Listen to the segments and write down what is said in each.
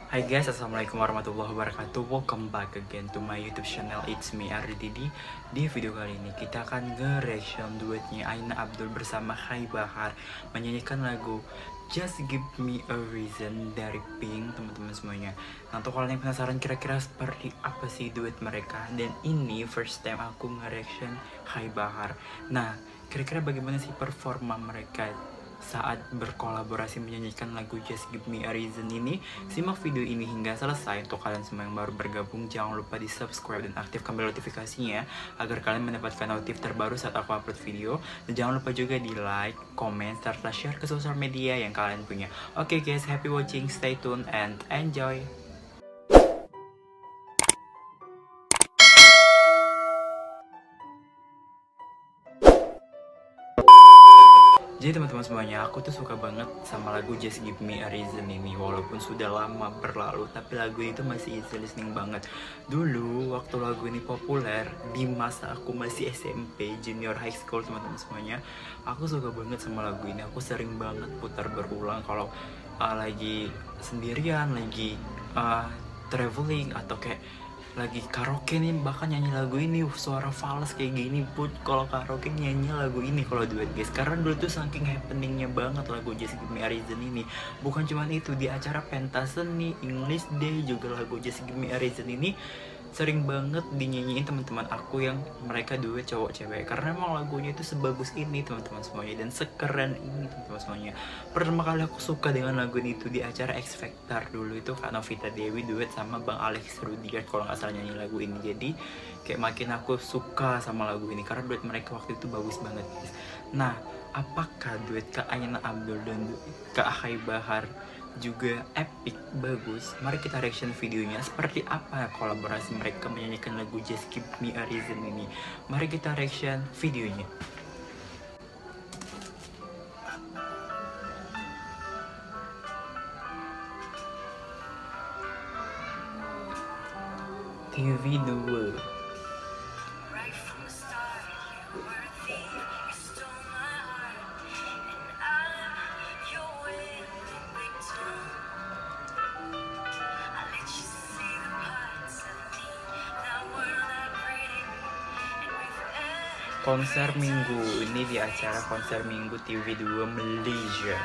Hai guys, assalamualaikum warahmatullahi wabarakatuh. Welcome back again to my YouTube channel. It's me Ardi Didi. Di video kali ini kita akan nge-reaction duetnya Aina Abdul bersama Hai Bahar menyanyikan lagu Just Give Me a Reason dari Pink, teman-teman semuanya. Nah, untuk kalian yang penasaran kira-kira seperti apa sih duet mereka, dan ini first time aku nge-reaction Hai Bahar. Nah, kira-kira bagaimana sih performa mereka saat berkolaborasi menyanyikan lagu Just Give Me a Reason ini? Simak video ini hingga selesai. Untuk kalian semua yang baru bergabung, jangan lupa di subscribe dan aktifkan bel notifikasinya agar kalian mendapatkan notif terbaru saat aku upload video. Dan jangan lupa juga di like, comment, serta share ke sosial media yang kalian punya. Oke guys, happy watching, stay tuned and enjoy. Jadi teman-teman semuanya, aku tuh suka banget sama lagu Just Give Me a Reason ini. Walaupun sudah lama berlalu, tapi lagu itu masih easy listening banget. Dulu waktu lagu ini populer, di masa aku masih SMP, junior high school teman-teman semuanya, aku suka banget sama lagu ini. Aku sering banget putar berulang kalau lagi sendirian, lagi traveling, atau kayak lagi karaoke nih, bahkan nyanyi lagu ini. Suara fals kayak gini pun kalau karaoke nyanyi lagu ini kalau duet guys, karena dulu tuh saking happeningnya banget lagu Just Give Me a Reason ini. Bukan cuma itu, di acara pentas seni English Day juga lagu Just Give Me a Reason ini sering banget dinyanyiin teman-teman aku yang mereka duet cowok cewek, karena emang lagunya itu sebagus ini teman-teman semuanya, dan sekeren ini teman-teman semuanya. Pertama kali aku suka dengan lagu ini itu di acara X Factor. Dulu itu Kak Novita Dewi duet sama Bang Alex Rudiard kalau nggak salah nyanyi lagu ini. Jadi kayak makin aku suka sama lagu ini karena duet mereka waktu itu bagus banget guys. Nah, apakah duet Kak Aina Abdul dan Kak Hai Bahar juga epic, bagus? Mari kita reaction videonya seperti apa kolaborasi mereka menyanyikan lagu Just Give Me a Reason ini. Mari kita reaction videonya. TV2. Konser Minggu ini di acara konser Minggu TV2 Malaysia.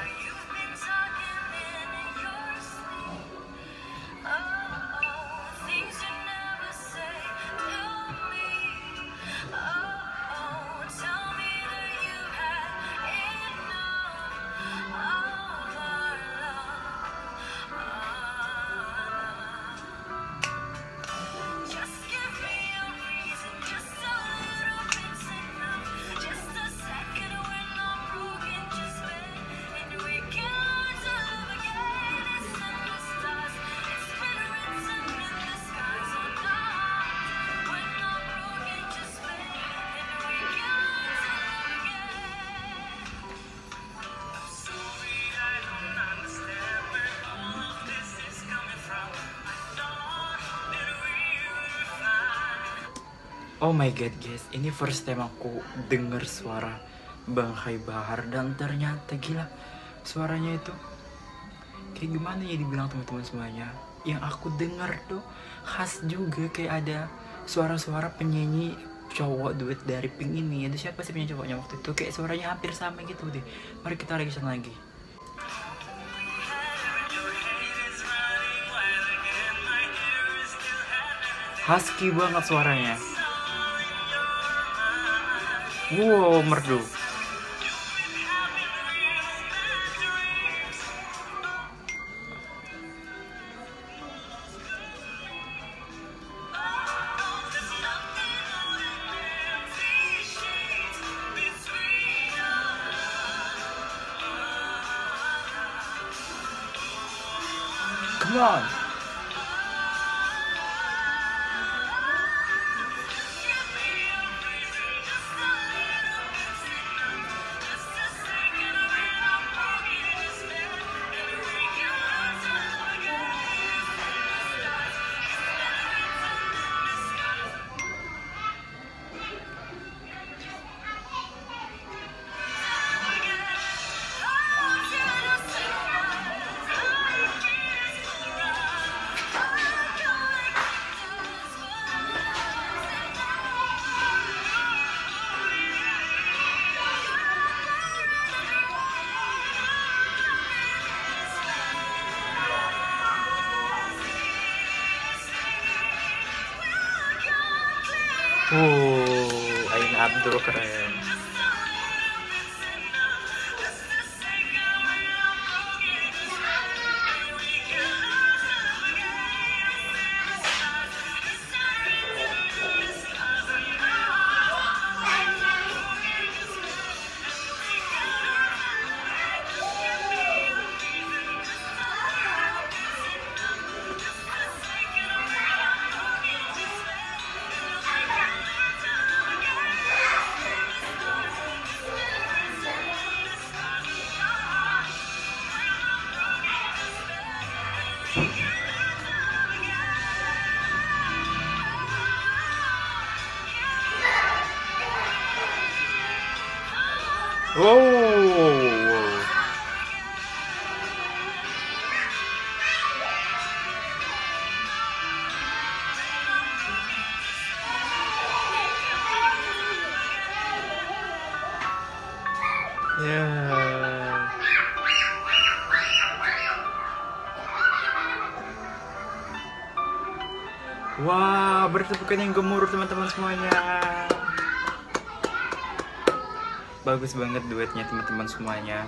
Oh my god guys, ini first time aku denger suara Bang Hai Bahar, dan ternyata gila, suaranya itu kayak gimana ya dibilang teman-teman semuanya. Yang aku denger tuh khas juga, kayak ada suara-suara penyanyi cowok duet dari Pink ini. Itu siapa sih penyanyi cowoknya waktu itu? Kayak suaranya hampir sama gitu deh. Mari kita reaction lagi. Husky banget suaranya. Wow, merdu. Come on. Ain Abdul keren. Wow. Ya. Wah, bertepukan yang gemuruh teman-teman semuanya. Bagus banget duetnya teman-teman semuanya.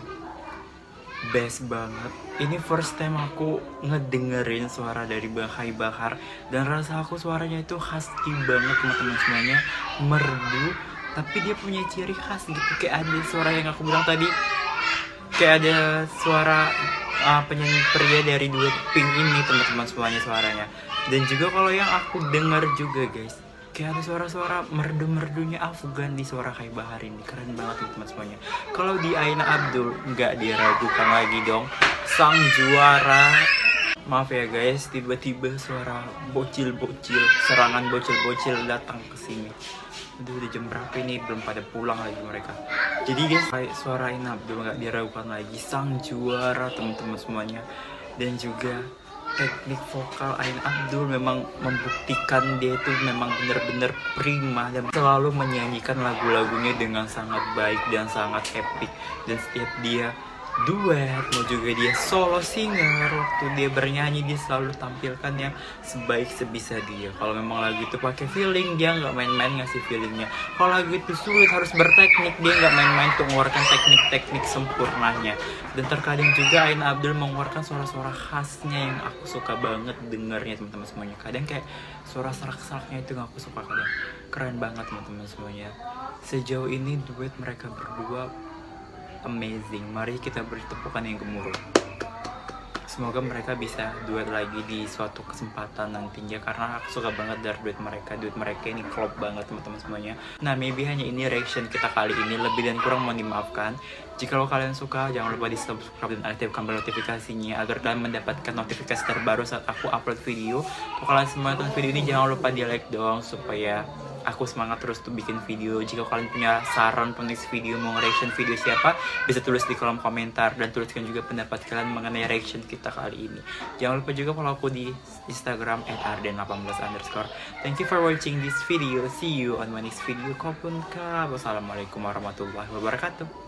Best banget. Ini first time aku ngedengerin suara dari Bang Hai Bahar, dan rasa aku suaranya itu husky banget teman-teman semuanya, merdu, tapi dia punya ciri khas gitu, kayak ada suara yang aku bilang tadi, kayak ada suara penyanyi pria dari duet Pink ini teman-teman semuanya suaranya. Dan juga kalau yang aku dengar juga guys, kayak ada suara-suara merdu-merdunya Afgan di suara Hai Bahar ini. Keren banget teman-teman semuanya. Kalau di Aina Abdul nggak diragukan lagi dong, sang juara. Maaf ya guys, tiba-tiba suara bocil-bocil, serangan bocil-bocil datang ke sini. Aduh, udah jam berapa ini, belum pada pulang lagi mereka. Jadi guys, suara Aina Abdul nggak diragukan lagi, sang juara teman-teman semuanya. Dan juga teknik vokal Ain Abdul memang membuktikan dia itu memang benar-benar prima dan selalu menyanyikan lagu-lagunya dengan sangat baik dan sangat epic. Dan setiap dia duet, mau juga dia solo singer, waktu dia bernyanyi dia selalu tampilkannya sebaik sebisa dia. Kalau memang lagu itu pakai feeling, dia nggak main-main ngasih feelingnya. Kalau lagu itu sulit harus berteknik, dia nggak main-main untuk mengeluarkan teknik-teknik sempurnanya. Dan terkadang juga Ain Abdul mengeluarkan suara-suara khasnya yang aku suka banget dengarnya teman-teman semuanya. Kadang kayak suara serak-seraknya itu aku suka kadang. Keren banget teman-teman semuanya. Sejauh ini duet mereka berdua amazing. Mari kita beri tepukan yang gemuruh. Semoga mereka bisa duet lagi di suatu kesempatan nantinya, karena aku suka banget dari duet mereka. Duet mereka ini klop banget teman-teman semuanya. Nah, maybe hanya ini reaction kita kali ini, lebih dan kurang mohon dimaafkan. Jika kalian suka, jangan lupa di subscribe dan aktifkan bel notifikasinya agar kalian mendapatkan notifikasi terbaru saat aku upload video. Kalau kalian semua nonton video ini, jangan lupa di like dong supaya aku semangat terus tuh bikin video. Jika kalian punya saran penulis video, mau reaction video siapa, bisa tulis di kolom komentar, dan tuliskan juga pendapat kalian mengenai reaction kita kali ini. Jangan lupa juga follow aku di Instagram @arden18_. Thank you for watching this video. See you on my next video. Wassalamualaikum warahmatullahi wabarakatuh.